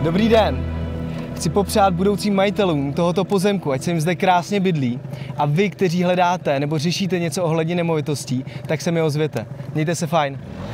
Dobrý den. Chci popřát budoucím majitelům tohoto pozemku, ať se jim zde krásně bydlí. A vy, kteří hledáte nebo řešíte něco ohledně nemovitostí, tak se mi ozvěte. Mějte se fajn.